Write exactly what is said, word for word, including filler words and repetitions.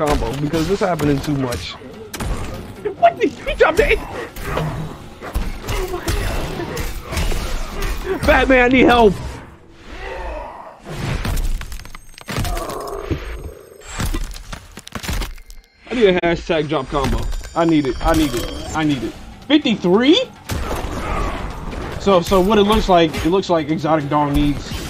combo because this happening too much. What? He dropped it. Batman, I need help. I need a hashtag drop combo. I need it. I need it. I need it. fifty-three? So, so what it looks like, it looks like Exotic Dog needs